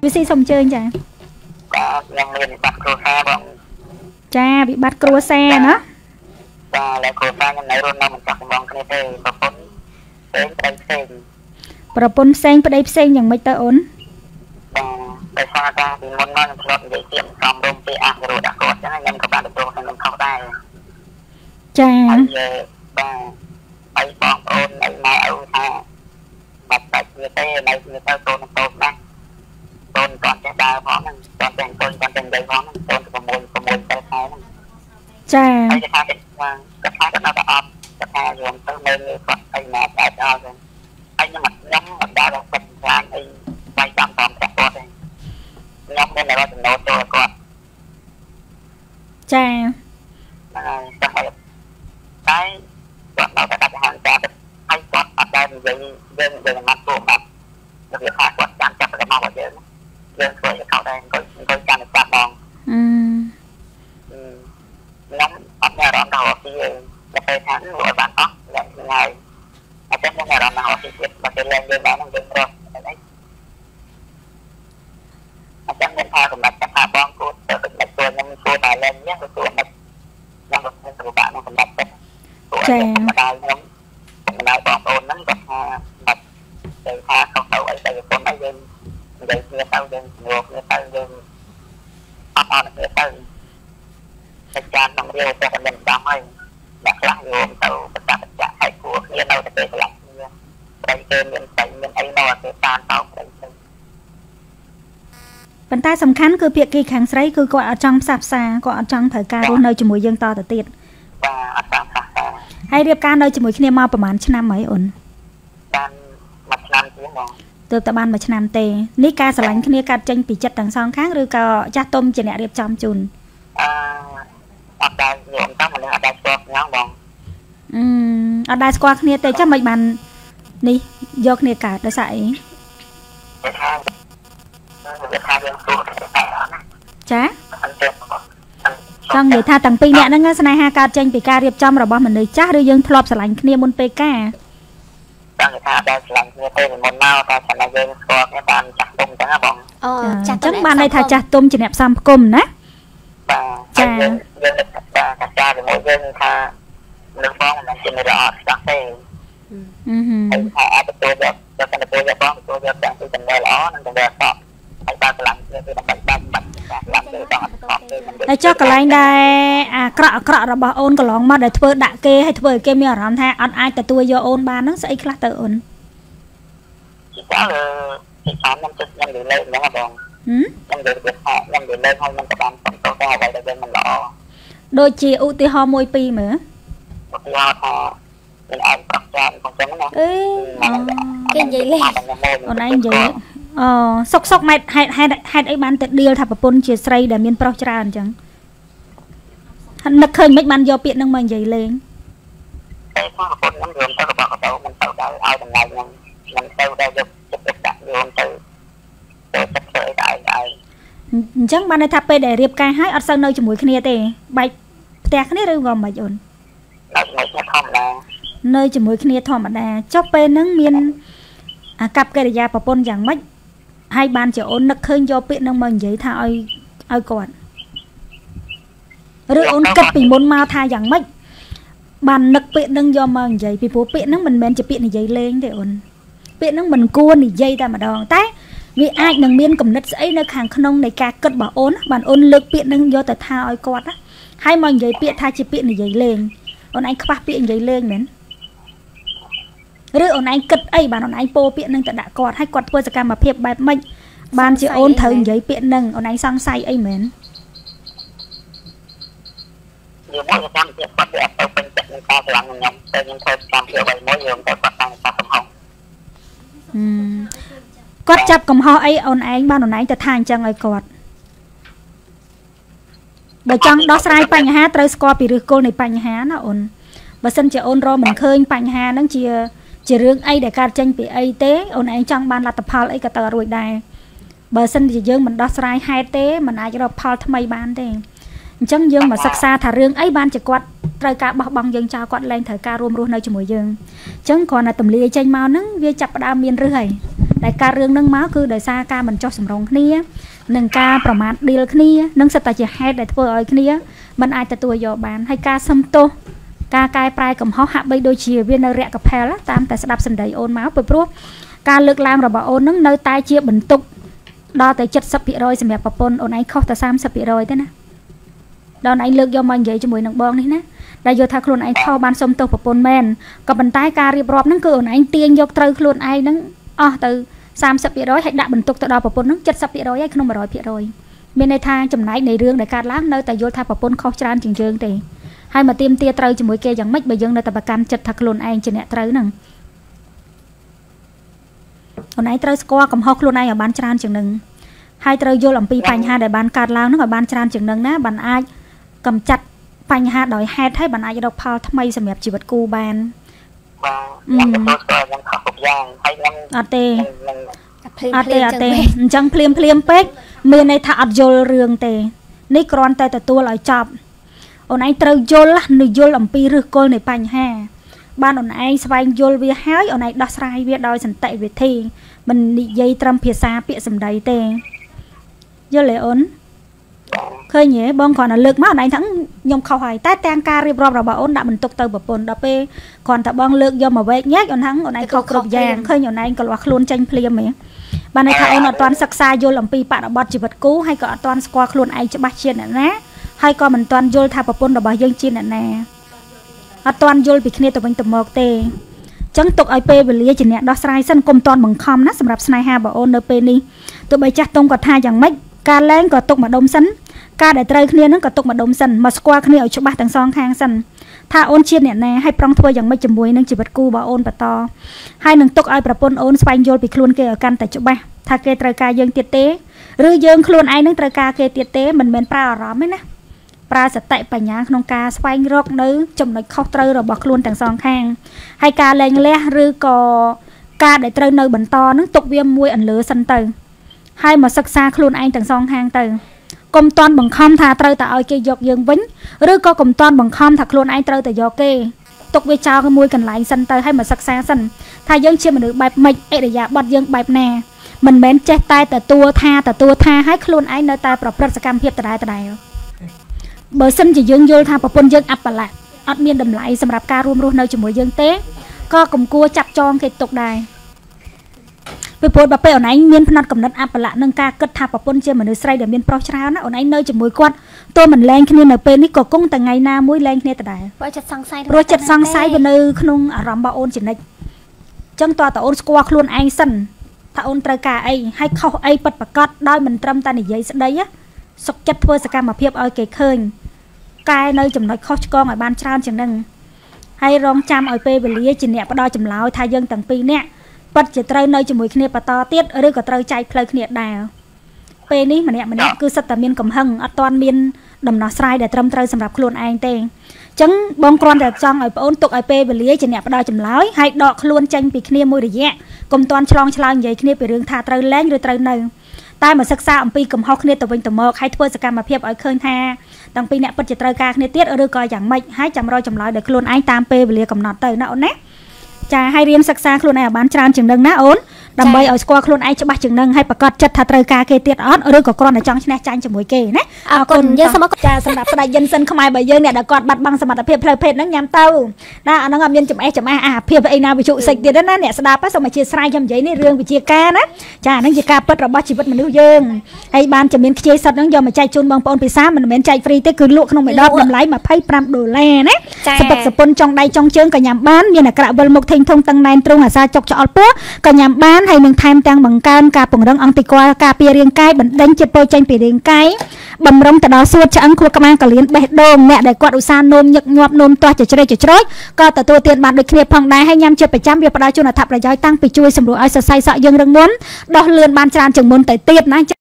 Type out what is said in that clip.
វាស៊ីសុំជើញចាបាទខ្ញុំមានបាត់គ្រួសារបងចាវិបត្តិគ្រួសារណាបាទแล้วគ្រួសារខ្ញុំនៅរស់នៅមិនចាស់បងគ្នាទេប្រពន្ធផ្សេងប្តីផ្សេងប្រពន្ធផ្សេងប្តីផ្សេងយ៉ាងម៉េចទៅអូនបាទដោយសារតែពីមុនមកខ្ញុំធ្លាប់និយាយទៀតសំរុំពីអស់រត់ដាក់គាត់ចឹងខ្ញុំក៏បានទទួលខ្ញុំខុសដែរចាបាទហើយបងប្អូននៅម៉ែឪថាបាត់បាច់គ្នាទេនៅគ្នាទៅកូនតូចណាស់កូនគាត់ចេះដើរផងហ្នឹងគាត់ចេះអង្គុយគាត់ចេះនិយាយផងហ្នឹងកូន6ទៅខែហ្នឹងចាហើយគេថាគាត់គាត់នៅតែអត់គាត់ថាយំទៅនៅគាត់អីណាតែអត់ទេហើយខ្ញុំមិនដល់ដល់គាត់ខ្លាំងអីបាយតាមតាមគាត់ទេខ្ញុំមានតែចំណូលចូលគាត់ចាហើយតែគាត់នៅតែដាក់ហាងតែហើយគាត់អត់ដែលនិយាយយើងមកពួកបាត់វាថាគាត់ចាំចាប់របស់របស់យើងធ្វើឲ្យเขาដែរអង្គុយចាំចាប់បងខ្ញុំអត់មានអារម្មណ៍ដល់ពីតែពេលថាលោកបានអស់ឡើងថ្ងៃអត់មានអារម្មណ៍ដល់ពីទៀតបើគេឡើងយើងបាននឹងយើងរត់អីអត់មានថាសម្រាប់ថាបងគូទៅទៅខ្លួនខ្ញុំគូតែឡើងនេះទៅខ្លួនខ្ញុំក៏ទៅពិបាកក្នុងសម្រាប់ទៅចាម្ដាយខ្ញុំម្ដាយបងប្អូនហ្នឹងគាត់ថាបាត់ទៅថាខុសទៅអីទៅប៉ុណ្ណឹងយើងនិយាយគ្នាទៅយើងងល់គ្នាទៅយើងអត់គ្នាទៅតែចានក្នុងរាវតែមិនចាំហើយអ្នកខ្លះយល់ទៅប្រកាសចាក់ឲ្យគួរគ្នានៅតែពេលកន្លះគ្នាតែគេមានតែមានអីនៅតែតាមតោទៅប៉ុន្តែសំខាន់គឺភាគីខាងស្រីគឺគាត់អត់ចង់ផ្សះផ្សាគាត់អត់ចង់ត្រូវការរស់នៅជាមួយយើងតទៅទៀតបាទអត់ចង់ផ្សះផ្សាហើយរៀបការនៅជាមួយគ្នាមកប្រហែលឆ្នាំហើយអូនបានមួយឆ្នាំទៀតបងទើបតែបានមួយឆ្នាំទេនេះការស្រឡាញ់គ្នាកាត់ចេញពីចិត្តទាំងសងខាងឬក៏ចាស់ទុំជាអ្នករៀបចំជូនអត់ដែលយល់តាមមិនអត់ដែលស្គាល់ខ្ញុំបងអត់ដែលស្គាល់គ្នាទេចាំមិនបាននេះយកគ្នាកើតដោយសារអីចាចង់និយាយថាទាំងពីរអ្នកហ្នឹងស្នេហាកើតចេញពីការរៀបចំរបស់មនុស្សចាស់ឬយើងធ្លាប់ស្រឡាញ់គ្នាមុនពេលការចង់ថាដល់ឆ្លងគ្នាទៅមុនមកតែឆ្លងយើងស្គាល់គ្នាបានចាស់ទុំចឹងណាបងចាស់ចឹងបានន័យថាចាស់ទុំជាអ្នកផ្សំផ្គុំណាបាទចាយើងថាចាស់ជាមួយយើងថានឹងបងមិនជារអត់ស្ដាប់ទេហើយថាអត់ទទួលយកដល់តែទទួលយកបងទទួលយកទាំងពីចំណេះល្អនិងចំណេះអត់ហើយបានឆ្លងគ្នាទៅដើម្បីបាត់តែចុះកន្លែងដែរអាក្រក់របស់អូនកន្លងមកដែលធ្វើដាក់គេហើយធ្វើឲ្យគេមានអារម្មណ៍ថាអត់អាចទទួលយកអូនបានហ្នឹងស្អីខ្លះទៅអូនទីតើទីតាមខ្ញុំចិត្តខ្ញុំលើកហ្នឹងបងខ្ញុំលើកទៅថាខ្ញុំលើកឲ្យមិនបានសំទោសតែអ្វីដែលយើងមិនល្អដូចជាឧទាហរណ៍មួយពីរមើលឧទាហរណ៍ថាmình ăn bắp chan còn chấm nó cái gì lên còn anh gì sốc mày hai ấy bán tết điêu thà bồn chia sấy để miền pro tràn chẳng hắn nực khơi mấy bạn do biển năng mình dậy lên chẳng bạn này thà pe để riệp cay hái ở sân nơi cho mũi kia tê bay tẹt cái này rồi gom mà dồn nơi cho mũi kia thò mà đà chóp pe nắng miên cặp cây để da bà pôn chẳng mấy hai bạn chỉ ôn nực khơi do biển năng mình dậy thà ơi còn rồi ôn cất bị môn mau tha chẳng mấy bàn nực biển năng do mình dậy vì phố biển năng mình chỉ biển này dậy lên để ôn biển năng mình cua thì dây ta mà đòn tái vì ai nâng miên cầm nứt ấy nơi hàng khăn này cả cất bảo ôn bàn ôn lực biển năng do ta tha ơi con á hai mình dậy biển tha chỉ biển này dậy lên ôn anh khoác biển dậy lên đến rồi ôn anh cất ấy bàn ôn anh po biển năng ta đã quạt hay quạt quay ra mà phep bài mình bàn chỉ ôn thời dậy biển năng ôn anh sang say ấy mến nhiều mỗi cái cam việc bắt đẹp tôi phân tích những cái làm nhầm tôi những thôi cam việc vậy mỗi người tôi bắt tay ta không hồng quạt chập cầm ho ấy ôn anh ban ôn anh ta than chẳng ấy quạt bởi trong đó sai bánh há tới score bị được cô này bánh há nó ôn và sân chỉ ôn rồi mình khơi bánh há nó chỉ riêng ấy để cắt tranh bị ấy tế ôn anh trong ban là tập phao ấy cả tờ rồi đài bởi sân chỉ dương mình đó sai hai tế mình ai cho nó phao thay ban thế chẳng dương mà sắc xa thả riêng ấy ban chỉ quạt trời cả bọc bằng dương cho quạt lên thời ca rôm rôm nơi cho mỗi dương chẳng còn là tầm lia tranh màu nắng vi chập đa miên rưỡi ដែលការរឿងនឹងមកគឺដោយសារការមិនចោះសម្រងគ្នានិងការប្រមាថឌីលគ្នានឹងសិតតែជាហេតុដែលធ្វើឲ្យគ្នាមិនអាចទទួលយកបានហើយការសំទោសការកែប្រែកំហុសហាក់បីដូចជាវានៅរយៈកផែលតាមតែស្ដាប់សម្ដីអូនមកព្រោះការលើកឡើងរបស់អូននឹងនៅតែជាបន្ទុកដល់តែ 70% សម្រាប់ប្រពន្ធអូនឯងខុសតែ 30% ទេណាដល់ឯងលើកយកមកនិយាយជាមួយនឹងបងនេះណាដែលយល់ថាខ្លួនឯងខុសបានសុំទោសប្រពន្ធមែនក៏ប៉ុន្តែការរៀបរាប់ហ្នឹងគឺអូនឯងទាញយកត្រូវខ្លួនឯងហ្នឹងអស់ទៅ 30% ហើយដាក់បន្ទុកទៅដល់ប្រពន្ធហ្នឹង 70% ហើយក្នុង 100% មានន័យថាចំណែកនៃរឿងដែលកើតឡើងនៅតែយល់ថាប្រពន្ធខុសច្រើនជាងយើងទេហើយមកទៀមទាត្រូវជាមួយគេយ៉ាងម៉េចបើយើងនៅតែប្រកាន់ចិត្តថាខ្លួនឯងជាអ្នកត្រូវហ្នឹងអូនឯងត្រូវស្គាល់កំហុសខ្លួនឯងឲ្យបានច្រើនជាងនឹងហើយត្រូវយល់អំពីបញ្ហាដែលបានកើតឡើងហ្នឹងឲ្យបានច្រើនជាងនឹងណាបានអាចកម្ចាត់បញ្ហាដោយហេតុហើយបានអាចរកផលថ្មីសម្រាប់ជីវិតគូបានបាទខ្ញុំទទួលស្គាល់យ៉ាងខុសគ្រប់យ៉ាងហើយខ្ញុំអត់ទេអត់ទេអញ្ចឹងភ្លាមពេកមានន័យថាអត់យល់រឿងទេនេះគ្រាន់តែទទួលឲ្យចប់អូនឯងត្រូវយល់អំពីឫសគល់នៃបញ្ហាបានអូនឯងស្វែងយល់វាហើយអូនឯងដោះស្រាយវាដោយសន្តិវិធីមិននិយាយត្រឹមភាសាពាក្យសម្ដីទេយល់ទេអូនឃើញទេបងគ្រាន់តែលើកមកអូនឯងថាខ្ញុំខុសហើយតែទាំងការរៀបរាប់របស់អូនដាក់បន្ទុកទៅប្រពន្ធដល់ពេលគ្រាន់តែបងលើកយកមកវែកញែកអូនថាអូនឯងខុសគ្រប់យ៉ាងឃើញអូនឯងក៏លាស់ខ្លួនចេញភ្លាមហ៎បានន័យថាអូនអត់ទាន់សិក្សាយល់អំពីបរិបទជីវិតគូហើយក៏អត់ទាន់ស្គាល់ខ្លួនឯងច្បាស់ជាអ្នកណាហើយក៏មិនទាន់យល់ថាប្រពន្ធរបស់យើងជាអ្នកណាអត់ទាន់យល់ពីគ្នាទៅវិញទៅមកទេចឹងទុកឲ្យពេលវេលាជាអ្នកដោះស្រាយសិនកុំទាន់បង្ខំណាសម្រាប់ស្នេហារបស់អូននៅពេលនេះទោះបីចាស់តុងក៏ថាយ៉ាងម៉េចការលែងក៏ទុកម្ដុំសិនការដែលត្រូវគ្នានឹងក៏ទុកម្ដុំសិនមកស្គាល់គ្នាឲ្យច្បាស់ទាំងសងខាងសិនថាអូនជាអ្នកណាហើយប្រុងធ្វើយ៉ាងម៉េចជាមួយនឹងជីវិតគូរបស់អូនបន្តហើយនឹងទុកឲ្យប្រពន្ធអូនស្វែងយល់ពីខ្លួនគេឲ្យកាន់តែច្បាស់ថាគេត្រូវការយើងទៀតទេឬយើងខ្លួនឯងនឹងត្រូវការគេទៀតទេមិនមែនប្រើអារម្មណ៍ទេណាប្រើសតិបញ្ញាក្នុងការស្វែងរកនៅចំណុចខុសត្រូវរបស់ខ្លួនទាំងសងខាងហើយការលែងលះឬក៏ការដែលត្រូវនៅបន្តនឹងទុកវាមួយអន្លើសិនទៅហើយមកសិក្សាខ្លួនឯងទាំងសងខាងទៅកុំតន់បង្ខំថាត្រូវតែឲ្យគេយកយើងវិញឬក៏កុំតន់បង្ខំថាខ្លួនឯងត្រូវតែយកគេទុកវាចោលមួយកន្លែងសិនទៅហើយមកសិក្សាសិនថាយើងជាមនុស្សបែបម៉េចអិរិយាបថយើងបែបណាមិនមែនចេះតែទទួលថាហើយខ្លួនឯងនៅតែប្រព្រឹត្តសកម្មភាពដដែលបើសិនជាយើងយល់ថាប្រពន្ធយើងអបលៈអត់មានតម្លៃសម្រាប់ការរួមរស់នៅជាមួយយើងទេក៏កុំគួរចាត់ចងគេទុកដែរពីព្រោះបើពេលអូនឯងមានផ្នត់កំណត់អបលៈនឹងការគិតថាប្រពន្ធជាមនុស្សស្រីដែលមានប្រុសច្រើនណាអូនឯងនៅជាមួយគាត់ទោះមិនលែងគ្នានៅពេលនេះក៏គង់តែថ្ងៃណាមួយលែងគ្នាដដែលព្រោះចិត្តសង្ស័យវានៅក្នុងអារម្មណ៍របស់អូនជានិច្ចអញ្ចឹងតើតើអូនស្គាល់ខ្លួនឯងសិនថាអូនត្រូវការអីហើយខុសអីពិតប្រាកដដោយមិនត្រឹមតែនិយាយស្ដីសុខចិត្តធ្វើសកម្មភាពឲ្យគេឃើញកែនៅចំណុចខុសឆ្គងឲ្យបានច្រើនជាងនឹងហើយរងចាំឲ្យពេលវេលាជាអ្នកផ្ដល់ចម្លើយថាយើងទាំងពីរនាក់ពិតជាត្រូវនៅជាមួយគ្នាបន្តទៀតឬក៏ត្រូវចែកផ្លូវគ្នាដែរពេលនេះម្នាក់គឺសិតតែមានកំហឹងអត់ទាន់មានដំណោះស្រាយដែលត្រឹមត្រូវសម្រាប់ខ្លួនឯងទេអញ្ចឹងបងគ្រាន់តែចង់ឲ្យបងអូនទុកឲ្យពេលវេលាជាអ្នកផ្ដល់ចម្លើយហើយដកខ្លួនចេញពីគ្នាមួយរយៈកុំទាន់ឆ្លងឆ្លើយនិយាយគ្នាពីរឿងថាត្រូវលែងឬត្រូវនៅតែមកសិក្សាអំពីកំហុសគ្នាទៅវិញទៅមកហើយធ្វើសកម្មភាពឲ្យឃើញថាទាំងពីរអ្នកពិតជាត្រូវការគ្នាទៀតឬក៏យ៉ាងម៉េចហើយចាំរកចម្លើយដោយខ្លួនឯងតាមពេលវេលាកំណត់ទៅណាអូនណាចាឲ្យរៀនសិក្សាខ្លួនឯងឲ្យបានច្រើនជាងនឹងណាអូនដើម្បីឲ្យស្គាល់ខ្លួនឯងច្បាស់ជាងនឹងហើយប្រកាសចិត្តថាត្រូវការគេទៀតអត់ឬក៏គ្រាន់តែចង់ឈ្នះចាញ់ជាមួយគេណាអរគុណយើងសូមចាសម្រាប់ស្ដេចយិនសិនខ្មែរបើយើងអ្នកដែលគាត់បាត់បង់សមត្ថភាពផ្លូវភេទហ្នឹងញ៉ាំទៅណាអាហ្នឹងអត់មានចំអេះអាភាពអីណាវិជ្ជាសិចទៀតណាអ្នកស្ដាប់សូមអធិស្ឋានខ្ញុំនិយាយនេះរឿងវិជ្ជាការណាចាអាហ្នឹងជាការពិតរបស់ជីវិតមនុស្សយើងហើយបានជំនាញខ្ជិលសុទ្ធហ្នឹងយកមកចែកជូនបងប្អូនពិសាមិនមែនចែកហ្វ្រីទេគឺលក់ក្នុងមួយដបតម្លៃ$25ណាសពឹកសពុនចុងដៃចុងជើងក៏ញ៉ាំបានមានអាក្រក់វិលមុខធេងធំតឹងណែនទ្រូងអាសាចុកច្អល់ពោះក៏ញ៉ាំបានហើយនឹងថែមទាំងបង្កើនការពង្រឹងអង្គតិកលការពាររាងកាយបណ្ដេញជាតិពុលចេញពីរាងកាយបំរុងទៅដល់សួតឆ្អឹងខួរក្បាលកលៀនបេះដូងអ្នកដែលគាត់ឧស្សាហ៍នោមញឹកញាប់នោមទាស់ច្រេកច្រួយក៏ទទួលទានបានដូចគ្នាផងដែរហើយញ៉ាំជាប្រចាំវាផ្ដល់ជូនអត្ថប្រយោជន៍តាំងពីជួយសម្រួលឲ្យសរសៃសក់យើងរឹងមាំដោះលឿនបានច្រើនជាងមុនទៅទៀតណា